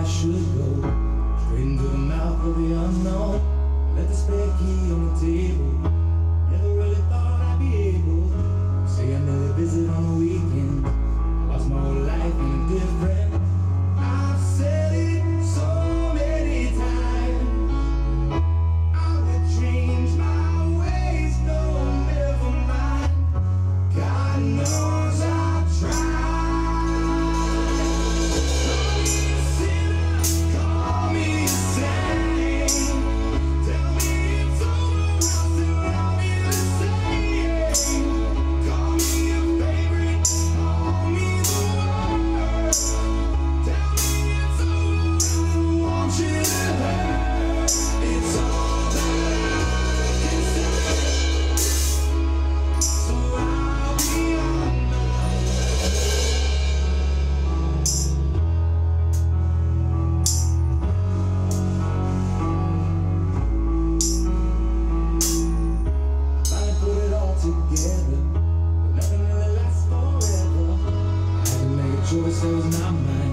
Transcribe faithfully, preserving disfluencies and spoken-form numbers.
should go straight into the mouth of the unknown. Let the spare key on the table. Never really thought I'd be able to say another visit on the weekend. I lost my whole life in a different. I've said it so many times. I would change my ways, no, never mind. God knows I've tried. Together, but nothing really lasts forever. I had to make a choice that was not mine.